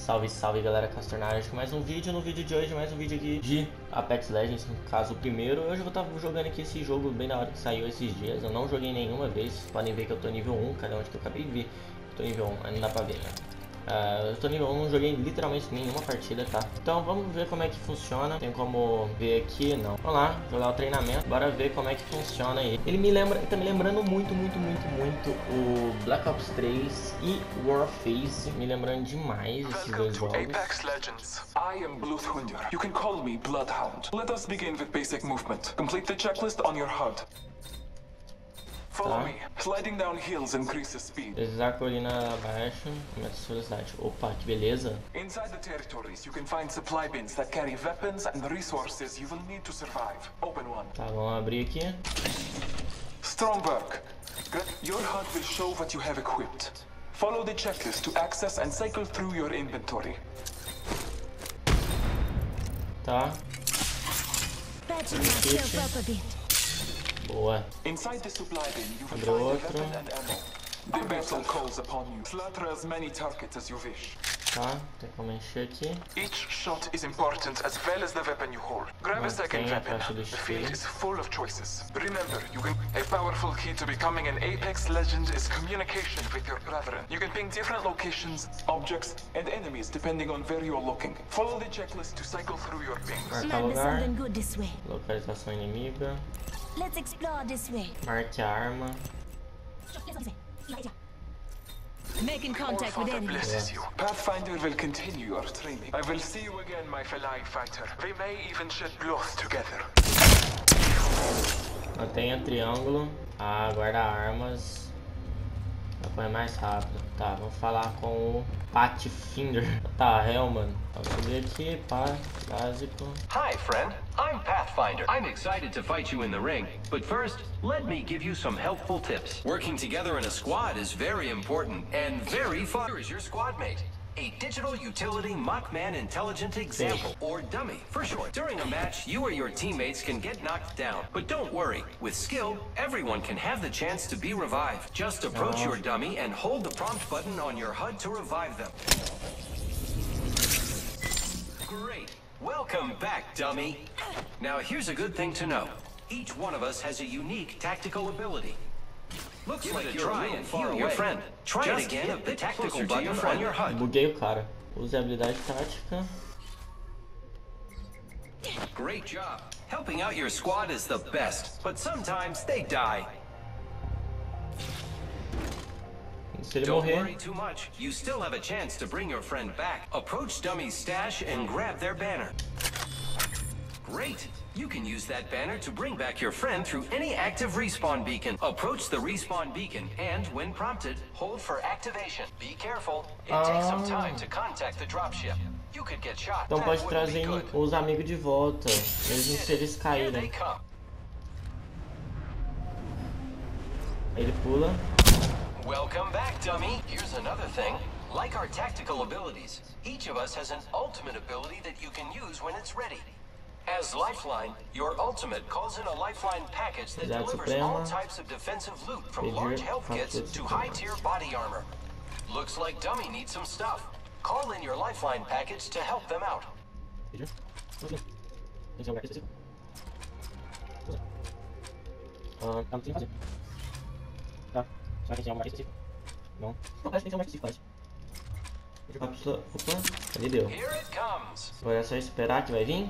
Salve, salve galera, Castor na área, acho que mais um vídeo. No vídeo de hoje, mais um vídeo aqui de Apex Legends, no caso o primeiro. Hoje eu vou estar jogando aqui esse jogo bem na hora que saiu esses dias. Eu não joguei nenhuma vez, podem ver que eu tô nível 1, cadê onde que eu acabei de ver? Tô nível 1, não dá pra ver, né? Eu tô nível 1, não joguei literalmente nenhuma partida, tá? Então vamos ver como é que funciona. Tem como ver aqui? Não. Vamos lá, jogar o treinamento. Bora ver como é que funciona aí. Ele me lembra, tá me lembrando muito o Black Ops 3 e Warface. Me lembrando demais esses dois jogos. Apex Legends. I am Bluthundir. You can call me Bloodhound. Let us begin with basic movement. Complete the checklist on your HUD. Follow me. Sliding down hills increases speed. Deslizar a colina abaixo, aumenta a velocidade. Opa, que beleza. Inside the territories, you can find supply bins that carry weapons and resources you will need to survive. Open one. Tá, vamos abrir aqui. Strong work. Your HUD will show what you have equipped. Follow the checklist to access and cycle through your inventory. Tá. Boa. Inside the supply bin, you will find a weapon and ammo. The battle calls upon you. Slaughter as many targets as you wish. Tá, tem como encher aqui. Each shot is important as well as the weapon you hold. Grab a second weapon. The field is full of choices. Remember, a powerful key to becoming an Apex Legend is communication with your brethren. You can ping different locations, objects, and enemies depending on where you're looking. Follow the checklist to cycle through your pings. Marcar lugar. Localização inimiga. Let's explore this way. Marque a arma. Making contact with enemies. Blesses you. Pathfinder will continue your training. I will see you again, my fellow fighter. We may even shed blood together. Mantenha triângulo. Guarda armas. Vai correr mais rápido. Tá, vamos falar com o Pathfinder. Tá, Hellman. Vamos subir aqui, pá, básico. Hi, friend. I'm Pathfinder. I'm excited to fight you in the ring, but first, let me give you some helpful tips. Working together in a squad is very important and very fun. Here is your squad mate. A digital utility Mockman intelligent example, or dummy for short. During a match, you or your teammates can get knocked down, but don't worry. With skill, everyone can have the chance to be revived. Just approach your dummy and hold the prompt button on your HUD to revive them. Great. Welcome back, dummy. Now here's a good thing to know. Each one of us has a unique tactical ability. Looks like you're try and heal your friend. Try it again with the tactical button on your HUD. Buguei o cara. Use a habilidade tática. Great job. Helping out your squad is the best, but sometimes they die. Se ele Don't morrer. worry too much. You still have a chance to bring your friend back. Approach Dummy's stash and grab their banner. Great. You can use that banner to bring back your friend through any active respawn beacon. Approach the respawn beacon and, when prompted, hold for activation. Be careful. It takes some time to contact the dropship. You could get shot. Então pode trazer os amigos de volta, mesmo se eles caírem. Ele pula. Welcome back, dummy. Here's another thing. Like our tactical abilities, each of us has an ultimate ability that you can use when it's ready. As Lifeline, your ultimate calls in a Lifeline package that delivers all types of defensive loot from large health kits to high-tier body armor. Looks like Dummy needs some stuff. Call in your Lifeline package to help them out. Ele deu. Here it comes. Agora é só esperar que vai vir.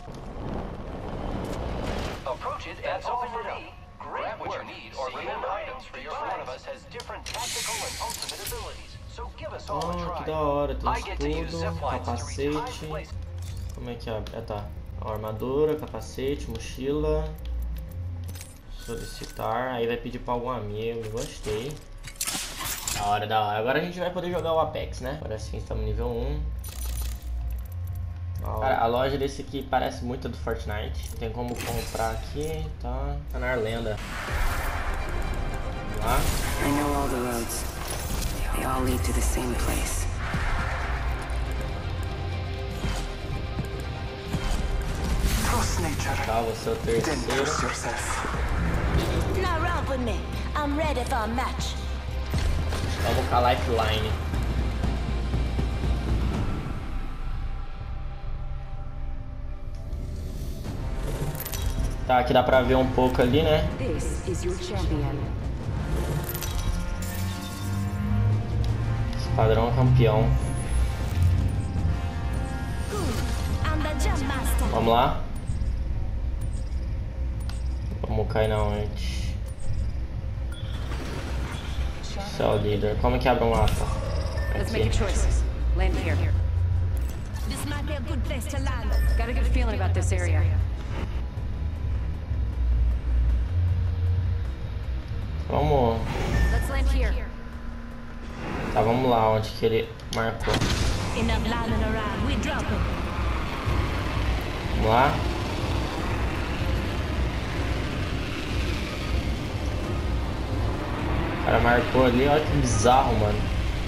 Approach it and open it up. Grab what you need or remember items for your one of us has different tactical and ultimate abilities. So give us all a try. Que da hora, tem escudo, capacete. Como é que abre? Tá. Armadura, capacete, mochila. Solicitar, aí vai pedir pra algum amigo. Gostei. Da hora, da hora. Agora a gente vai poder jogar o Apex, né? Agora sim, estamos no nível 1. Cara, a loja desse aqui parece muito a do Fortnite. Tem como comprar aqui, tá? Tá na Arlenda. Vamos lá. I know all the roads. They all lead to the same place. Trust nature. Tá, você é o terceiro. Trust yourself. Now run with me. I'm ready for a match. Vamos com a Lifeline. Tá, aqui dá pra ver um pouco ali, né? Esquadrão campeão. Vamos lá. Vamos cair na onde? Cell leader. Como é que abre um mapa? Aqui. This might be a good place to land. Got a good feeling about this area. Vamos. Let's land here. Tá, vamos lá onde que ele marcou. Enough lying around. We drop him. Vamos lá. O cara marcou ali, olha que bizarro, mano.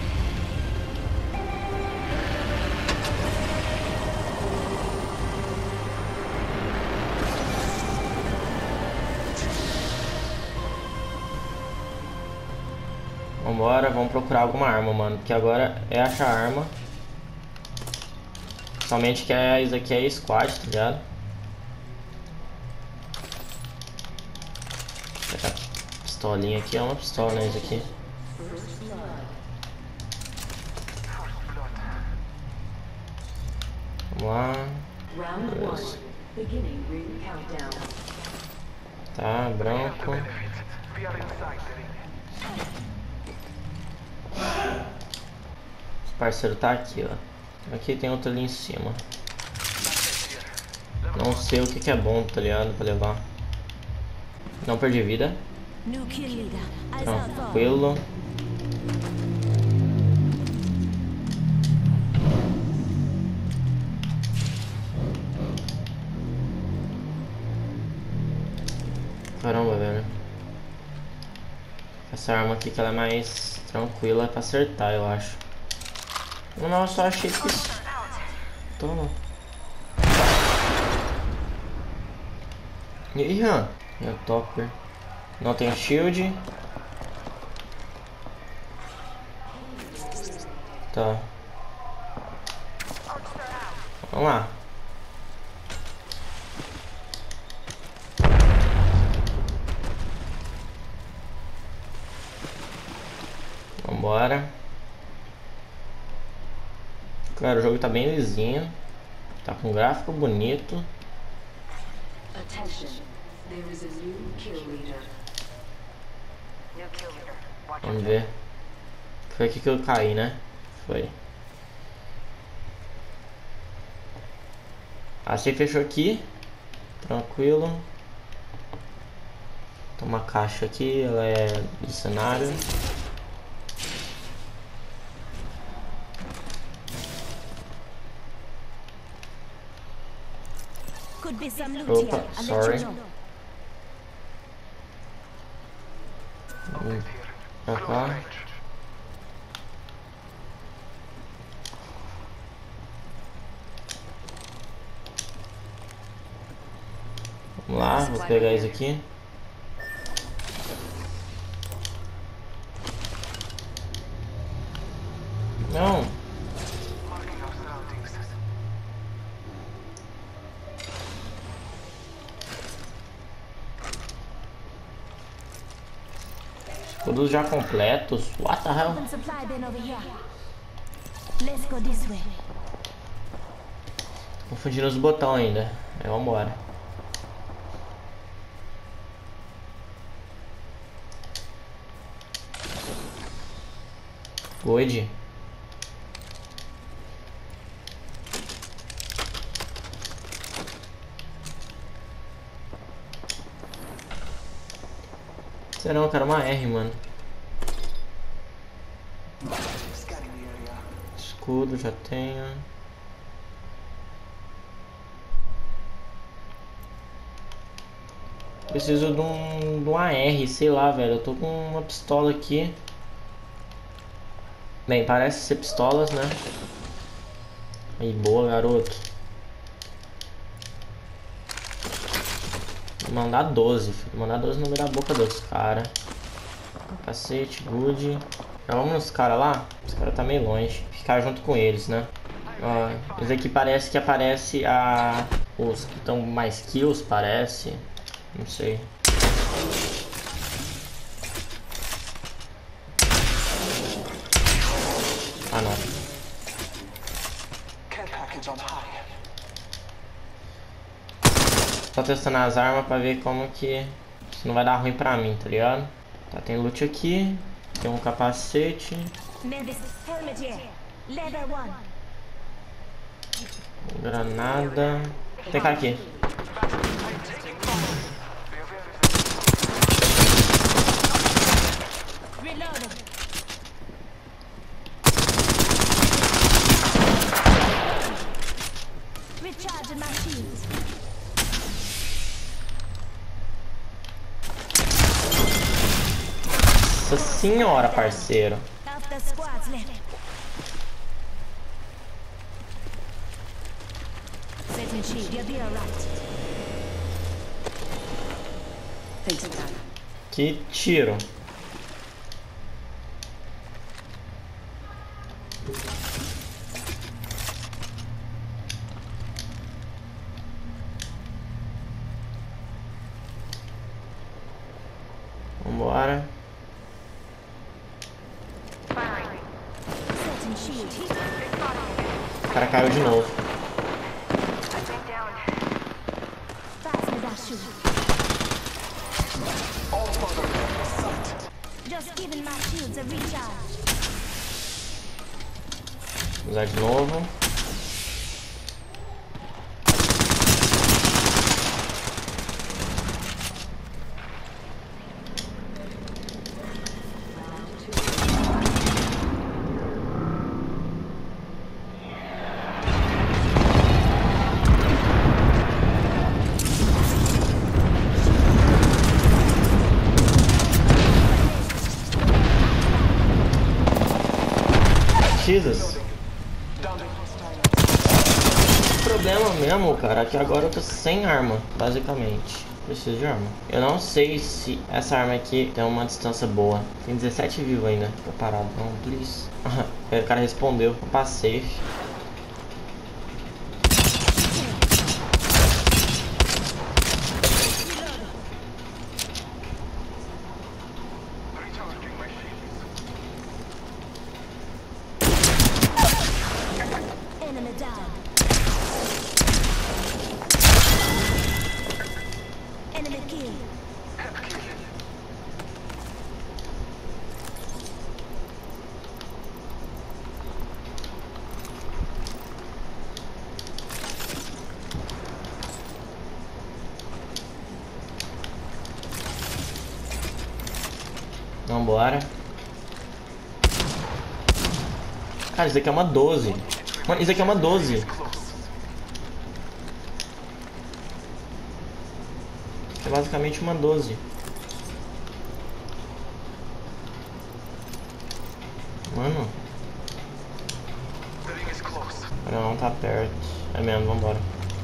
Vambora, vamos procurar alguma arma, mano. Porque agora é achar arma. Somente que isso aqui é squad, tá ligado? Essa pistolinha aqui é uma pistola, né? Isso aqui. Vamos lá. Beleza. Tá, branco. Esse parceiro tá aqui, ó. Aqui tem outro ali em cima. Não sei o que é bom, tá ligado? Pra levar. Não perdi vida. Tranquilo. Caramba, velho. Essa arma aqui que ela é mais tranquila pra acertar, eu acho. Não, eu só achei que... Toma. E aí, Han? Meu topper. Não tem shield. Tá. Vamos lá. Vambora. Cara, o jogo tá bem lisinho. Tá com um gráfico bonito. Vamos ver. Foi aqui que eu caí, né? Foi. Assim fechou aqui. Tranquilo. Tem uma caixa aqui, ela é de cenário. Opa, sorry. Pra cá. Vamos lá, vou pegar isso aqui. Não. Todos já completos. What the hell? Confundindo os botões ainda. Vambora. Void. Será, eu quero uma R, mano. Escudo já tenho. Preciso de uma R, sei lá, velho. Eu tô com uma pistola aqui. Bem, parece ser pistolas, né? Aí, boa, garoto. Vou mandar 12, filho. Vou mandar 12 no meio da boca dos caras. Capacete, good. Já vamos nos caras lá? Os caras tá meio longe. Ficar junto com eles, né? Ó, esse aqui parece que aparece os que estão mais kills, parece. Não sei. Ah, não. Tô testando as armas pra ver como que... Se não vai dar ruim pra mim, tá ligado? Tá, tem loot aqui. Tem um capacete. Granada. Tem cara aqui. Nossa senhora, parceiro. Que tiro. Vambora. O cara caiu de novo. Vou usar de novo. Jesus. O problema mesmo, cara, é que agora eu tô sem arma, basicamente. Preciso de arma. Eu não sei se essa arma aqui tem uma distância boa. Tem 17 vivos ainda. Fica parado. Não, please. O cara respondeu. Opa, safe. Vambora. Cara, isso aqui é uma 12. Mano, isso aqui é uma 12. É basicamente uma 12. Mano. Não, tá perto. É mesmo, vambora.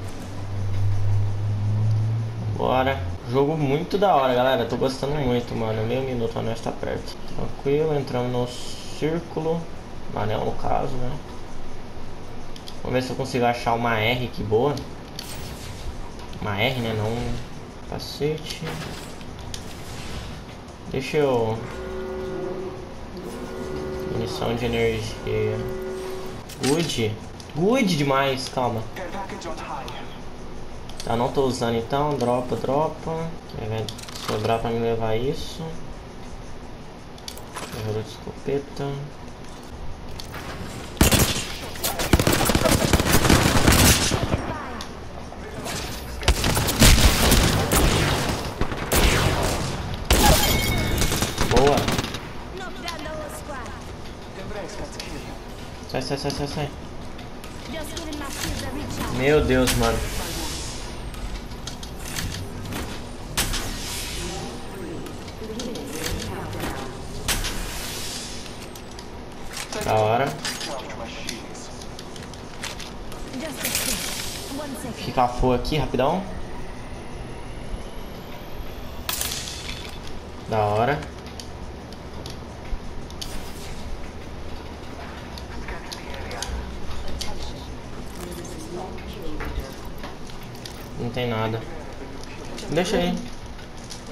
Bora. Jogo muito da hora, galera. Tô gostando muito, mano. Meio minuto, nós tá perto. Tranquilo, entramos no círculo. No anel, no caso, né? Vamos ver se eu consigo achar uma R que boa. Uma R, né? Não um capacete. Deixa eu... Munição de energia. Good. Good demais, calma. Tá, não tô usando então. Dropa. Vai sobrar pra me levar isso. Jogador de escopeta. Boa. Sai. Meu Deus, mano. Da hora. Ficar full aqui, rapidão. Da hora. Não tem nada. Deixa aí.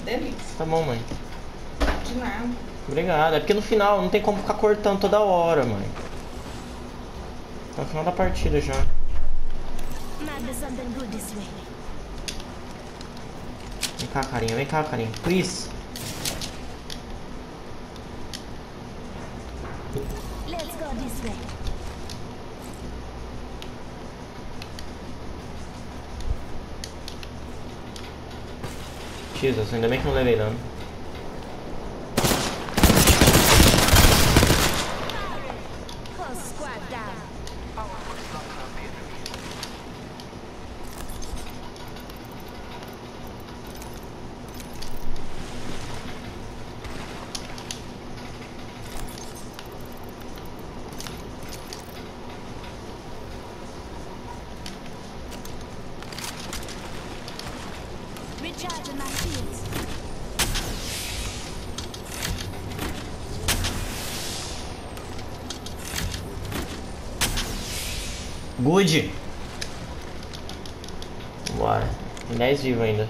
delícia. Tá bom, mãe. De nada. Obrigado. É porque no final não tem como ficar cortando toda hora, mãe. Tá no final da partida já. Might be something good this way. Vem cá, carinha. Please. Let's go this way. Jesus, ainda bem que não levei dano. Whole squad down. Recharging my shields. Good. Vambora. Tem 10 vivos ainda.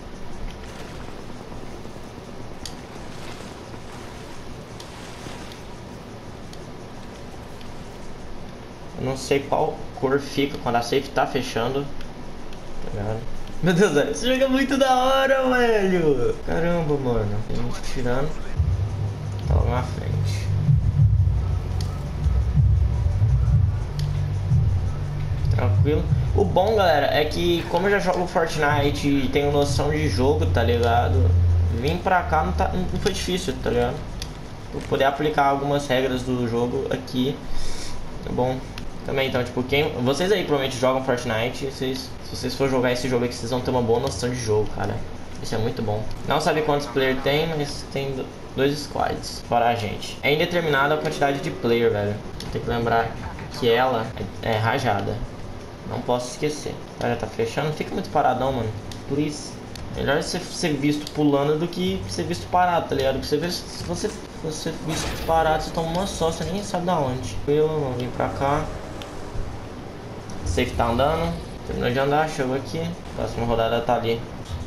Eu não sei qual cor fica quando a safe tá fechando. Tá ligado? Meu Deus, velho, esse jogo é muito da hora, velho. Caramba, mano. Tem gente tirando. Tá lá na frente. Tranquilo. O bom, galera, é que como eu já jogo Fortnite e tenho noção de jogo, tá ligado? Vim pra cá não foi difícil, tá ligado? Vou poder aplicar algumas regras do jogo aqui. É bom. Também, então, tipo, vocês aí provavelmente jogam Fortnite, se vocês for jogar esse jogo aqui, vocês vão ter uma boa noção de jogo, cara. Isso é muito bom. Não sabe quantos players tem, mas tem 2 squads, fora a gente. É indeterminada a quantidade de player, velho. Tem que lembrar que ela é rajada. Não posso esquecer. Olha, tá fechando, não fica muito paradão, mano. Por isso, melhor você ser visto pulando do que ser visto parado, tá ligado? Porque se você visto parado, você toma uma só, você nem sabe da onde. Vamos vir pra cá. Safe tá andando, terminou de andar, chegou aqui. Próxima rodada tá ali.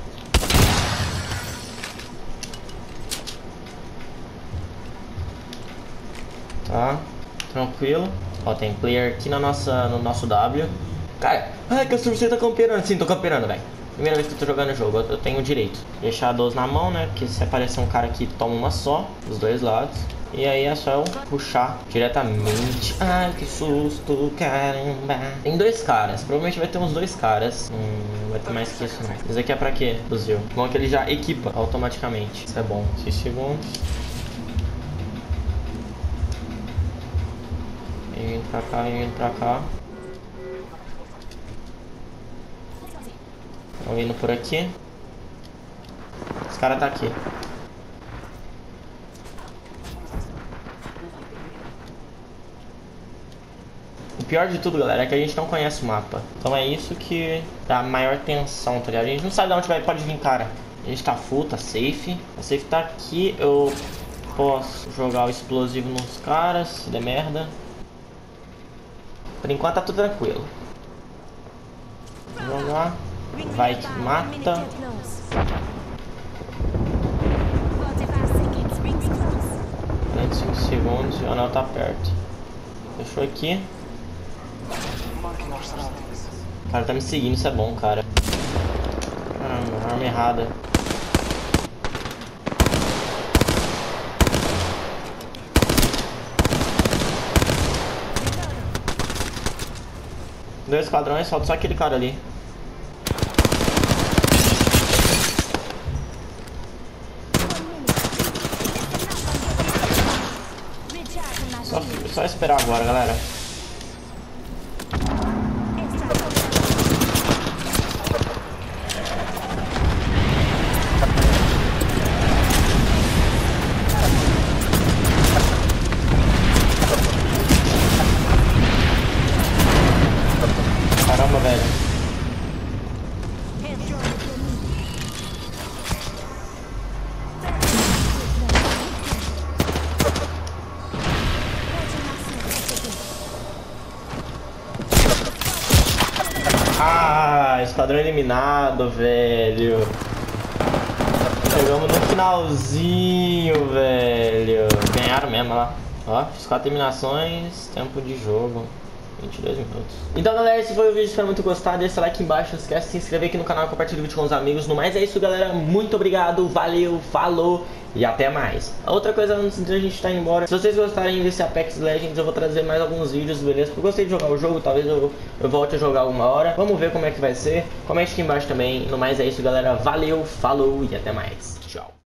Tá, tranquilo. Ó, tem player aqui no nosso W. Cara, ai, que você tá camperando. Sim, tô camperando, velho. Primeira vez que eu tô jogando o jogo, eu tenho o direito. Deixar a 12 na mão, né? Porque se aparecer um cara aqui, toma uma só, dos dois lados. E aí é só eu puxar diretamente. Ai, que susto, caramba. Tem 2 caras, provavelmente vai ter uns 2 caras. Não vai ter mais que isso, não. Isso aqui é pra quê, fuzil? Bom é que ele já equipa automaticamente. Isso é bom. 6 segundos. Vem vindo pra cá, vem vindo pra cá. Estão vindo por aqui. Esse cara tá aqui. O pior de tudo, galera, é que a gente não conhece o mapa. Então é isso que dá maior tensão, tá ligado? A gente não sabe de onde pode vir, cara. A gente tá full, tá safe. A safe tá aqui. Eu posso jogar o explosivo nos caras, se der merda. Por enquanto tá tudo tranquilo. Vou jogar. Vai que mata. 45 segundos e o anel tá perto. Fechou aqui. O cara tá me seguindo, isso é bom, cara. Caramba, arma errada. Dois esquadrões, falta só aquele cara ali. Só esperar agora, galera. Caramba, velho. Ah, esquadrão eliminado, velho. chegamos no finalzinho, velho. Ganharam mesmo, olha lá. Ó, fiz 4 eliminações, tempo de jogo 22 minutos. Então galera, esse foi o vídeo, espero muito gostar. Deixa o like aqui embaixo, não esquece de se inscrever aqui no canal, compartilha o vídeo com os amigos. No mais é isso galera, muito obrigado, valeu, falou e até mais. A outra coisa antes de a gente estar embora, se vocês gostarem desse Apex Legends, eu vou trazer mais alguns vídeos, beleza? Porque eu gostei de jogar o jogo, talvez eu volte a jogar uma hora. Vamos ver como é que vai ser. Comente aqui embaixo também. No mais é isso galera, valeu, falou e até mais. Tchau.